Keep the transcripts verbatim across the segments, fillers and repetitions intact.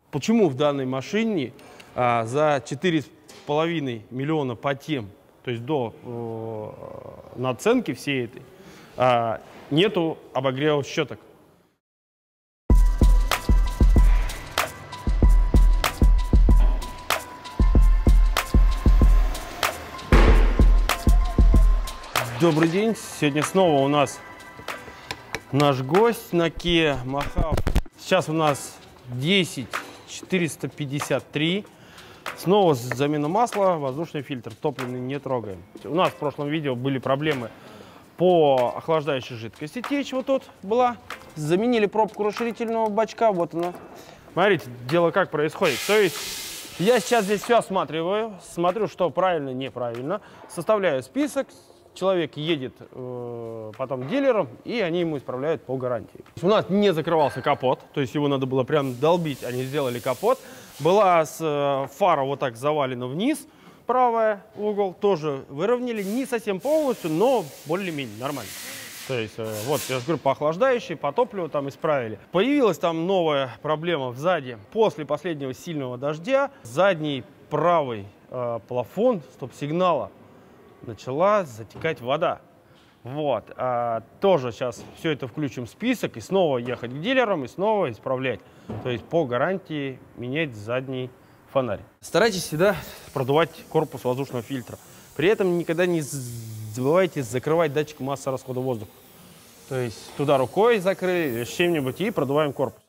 Почему в данной машине а, за четыре с половиной миллиона по тем, то есть до э, наценки всей этой, а, нету обогрева щеток? Добрый день! Сегодня снова у нас наш гость на Kia Mohave. Сейчас у нас десять четыреста пятьдесят три. Снова замена масла, воздушный фильтр, топливный не трогаем. У нас в прошлом видео были проблемы по охлаждающей жидкости. Течь вот тут была. Заменили пробку расширительного бачка. Вот она. Смотрите, дело как происходит. То есть я сейчас здесь все осматриваю, смотрю, что правильно, неправильно. Составляю список. Человек едет э, потом к дилерам, и они ему исправляют по гарантии. У нас не закрывался капот, то есть его надо было прям долбить, они сделали капот. Была с, э, фара вот так завалена вниз, правая угол, тоже выровняли, не совсем полностью, но более-менее нормально. То есть э, вот, я же говорю, по охлаждающей, по топливу там исправили. Появилась там новая проблема сзади. После последнего сильного дождя задний правый э, плафон стоп-сигнала начала затекать вода. Вот. А, тоже сейчас все это включим в список и снова ехать к дилерам и снова исправлять. То есть по гарантии менять задний фонарь. Старайтесь всегда продувать корпус воздушного фильтра. При этом никогда не забывайте закрывать датчик массы расхода воздуха. То есть туда рукой закрыли или чем-нибудь и продуваем корпус.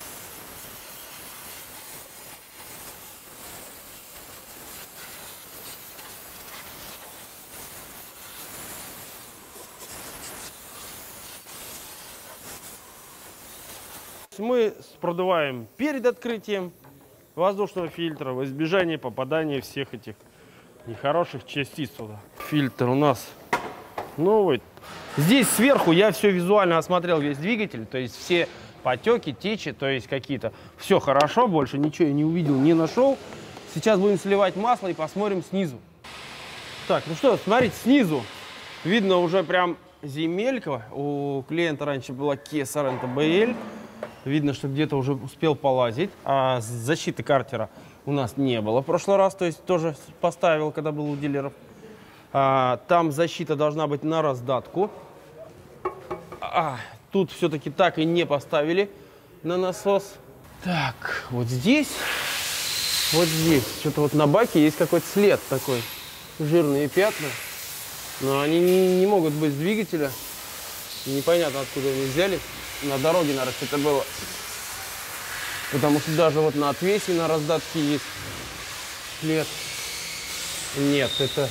Мы продуваем перед открытием воздушного фильтра в избежание попадания всех этих нехороших частиц туда. Фильтр у нас новый. Здесь сверху я все визуально осмотрел, весь двигатель, то есть все потеки, течи, то есть какие-то. Все хорошо, больше ничего я не увидел, не нашел. Сейчас будем сливать масло и посмотрим снизу. Так, ну что, смотрите, снизу видно уже прям земелька. У клиента раньше была Kia Sorento би эл. Видно, что где-то уже успел полазить. А защиты картера у нас не было в прошлый раз, то есть тоже поставил, когда был у дилеров. А, там защита должна быть на раздатку. А, тут все-таки так и не поставили на насос. Так, вот здесь, вот здесь, что-то вот на баке есть какой-то след такой, жирные пятна. Но они не, не могут быть с двигателя. Непонятно, откуда они взялись. На дороге, наверное, это было. Потому что даже вот на отвесе, на раздатке есть след. Нет, это...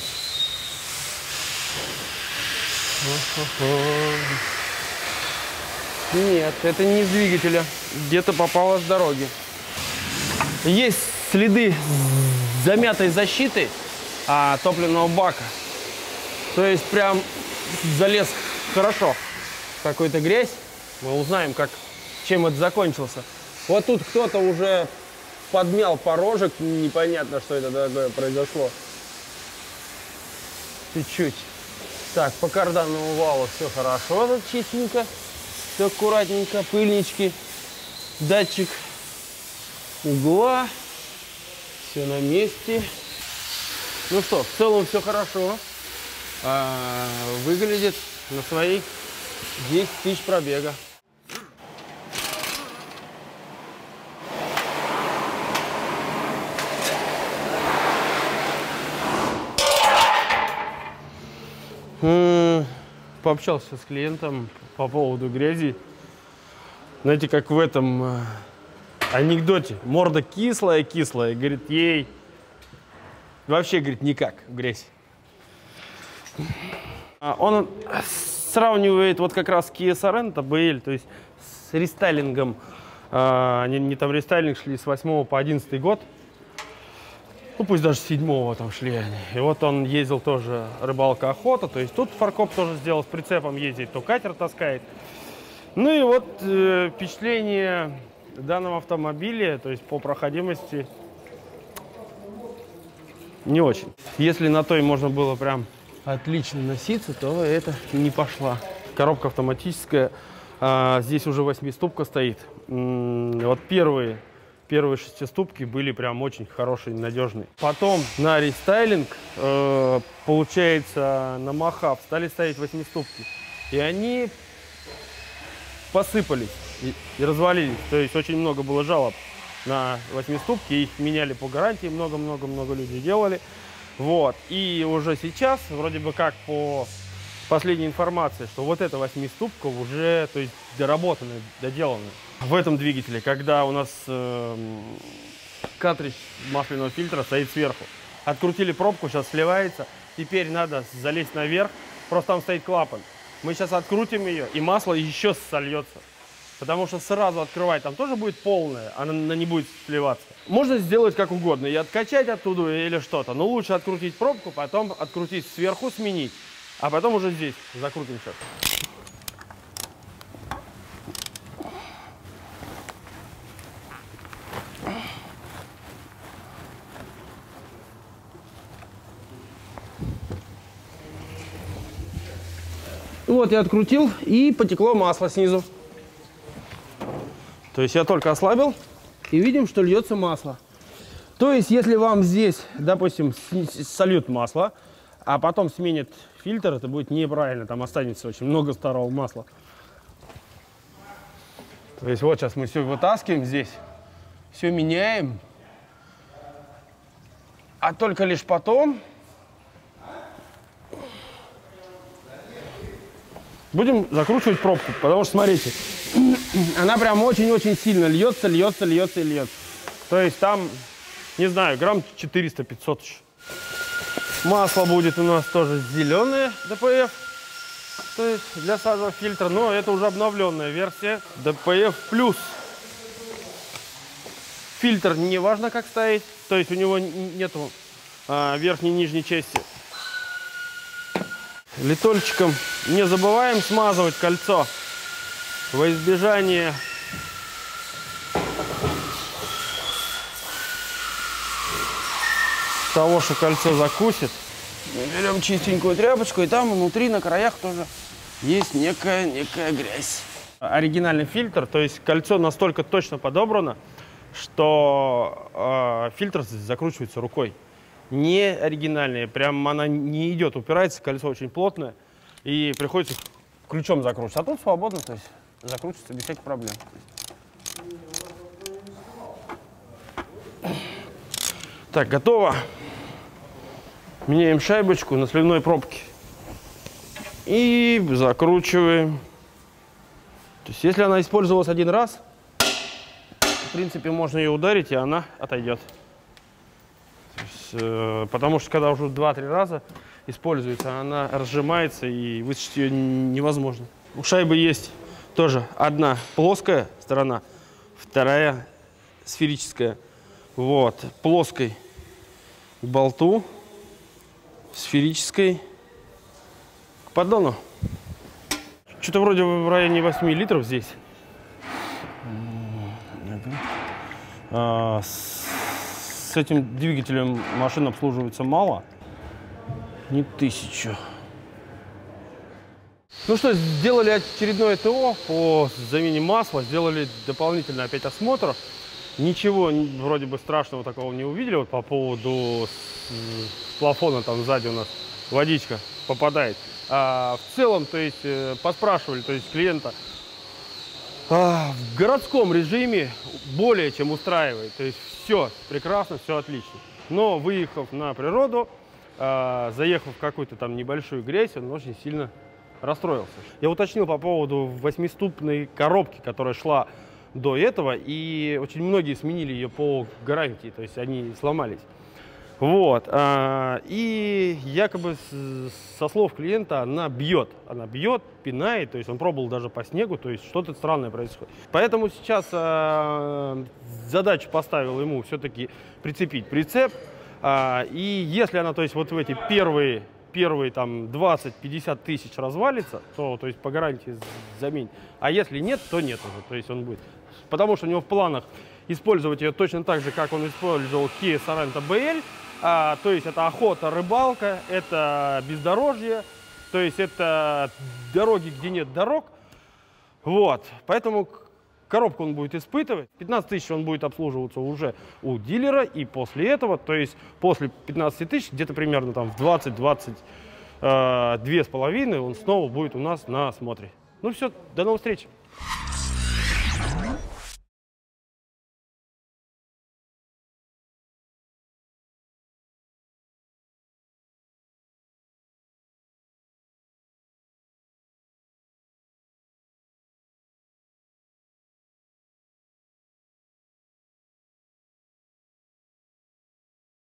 Нет, это не с двигателя. Где-то попало с дороги. Есть следы замятой защиты а, топливного бака. То есть прям залез хорошо. Какой-то грязь. Мы узнаем, как, чем это закончился. Вот тут кто-то уже подмял порожек. Непонятно, что это такое произошло. Чуть-чуть. Так, по карданному валу все хорошо. Тут чистенько. Все аккуратненько. Пыльнички. Датчик угла. Все на месте. Ну что, в целом все хорошо. А, выглядит на свои десять тысяч пробега. Пообщался с клиентом по поводу грязи. Знаете, как в этом э, анекдоте. Морда кислая-кислая. Говорит, ей вообще, говорит, никак в грязь. Он сравнивает вот как раз Kia Sorento би эл, то есть с рестайлингом. Э, они, они там рестайлинг шли с восьмого по одиннадцатый год. Ну, пусть даже с седьмого там шли они. И вот он ездил тоже рыбалка-охота. То есть тут фаркоп тоже сделал, с прицепом ездить, то катер таскает. Ну и вот э, впечатление данного автомобиля, то есть по проходимости, не очень. Если на той можно было прям отлично носиться, то это не пошла. Коробка автоматическая. А, здесь уже восьмиступка стоит. М-м, вот первые первые шестиступки были прям очень хорошие, надежные. Потом на рестайлинг, э, получается, на Махав стали ставить восьмиступки. И они посыпались и, и развалились. То есть очень много было жалоб на восьмиступки, их меняли по гарантии, много-много-много людей делали. Вот. И уже сейчас, вроде бы как по последней информации, что вот эта восьмиступка уже, то есть, доработанная, доделанная. В этом двигателе, когда у нас э, картридж масляного фильтра стоит сверху, открутили пробку, сейчас сливается, теперь надо залезть наверх, просто там стоит клапан. Мы сейчас открутим ее, и масло еще сольется. Потому что сразу открывать там тоже будет полное, она не будет сливаться. Можно сделать как угодно, и откачать оттуда или что-то, но лучше открутить пробку, потом открутить сверху, сменить, а потом уже здесь закрутим сейчас. Вот я открутил, и потекло масло снизу. То есть я только ослабил, и видим, что льется масло. То есть если вам здесь, допустим, сольют масло, а потом сменит фильтр, это будет неправильно, там останется очень много старого масла. То есть вот сейчас мы все вытаскиваем здесь, все меняем, а только лишь потом будем закручивать пробку, потому что, смотрите, она прям очень-очень сильно льется, льется, льется и льется. То есть там, не знаю, грамм четыреста-пятьсот. Масло будет у нас тоже зеленое ДПФ, то есть для сажевого фильтра, но это уже обновленная версия ДПФ плюс. Фильтр не важно как ставить, то есть у него нету а, верхней и нижней части. Литольчиком не забываем смазывать кольцо во избежание того, что кольцо закусит. Берем чистенькую тряпочку, и там внутри на краях тоже есть некая, некая грязь. Оригинальный фильтр, то есть кольцо настолько точно подобрано, что э, фильтр закручивается рукой. Не оригинальные, прям она не идет, упирается, кольцо очень плотное, и приходится ключом закручивать. А тут свободно, то есть закручивается без всяких проблем. Так, готово. Меняем шайбочку на сливной пробке и закручиваем. То есть если она использовалась один раз, в принципе, можно ее ударить, и она отойдет. Потому что когда уже два-три раза используется, она разжимается, и высушить ее невозможно. У шайбы есть тоже одна плоская сторона, вторая сферическая. Вот, плоской к болту, сферической к поддону. Что-то вроде в районе восьми литров здесь. А, с этим двигателем машина обслуживается мало, не тысячу. Ну что, сделали очередное ТО по замене масла, сделали дополнительный опять осмотр. Ничего вроде бы страшного такого не увидели. Вот по поводу плафона, там сзади у нас водичка попадает. А в целом, то есть, поспрашивали, то есть клиента, а, в городском режиме более чем устраивает. То есть все прекрасно, все отлично. Но выехав на природу, а, заехав в какую-то там небольшую грязь, он очень сильно расстроился. Я уточнил по поводу восьмиступной коробки, которая шла до этого, и очень многие сменили ее по гарантии, то есть они сломались. Вот. И якобы со слов клиента она бьет, она бьет, пинает, то есть он пробовал даже по снегу, то есть что-то странное происходит. Поэтому сейчас задачу поставил ему все-таки прицепить прицеп, и если она, то есть вот в эти первые первые там двадцать-пятьдесят тысяч развалится, то, то есть по гарантии заменить. А если нет, то нет уже, то есть он будет. Потому что у него в планах использовать ее точно так же, как он использовал Kia Sorento би эл. А, то есть это охота, рыбалка, это бездорожье, то есть это дороги, где нет дорог. Вот, поэтому коробку он будет испытывать. пятнадцать тысяч он будет обслуживаться уже у дилера. И после этого, то есть после пятнадцати тысяч, где-то примерно там в двадцать-двадцать две с половиной он снова будет у нас на осмотре. Ну все, до новых встреч!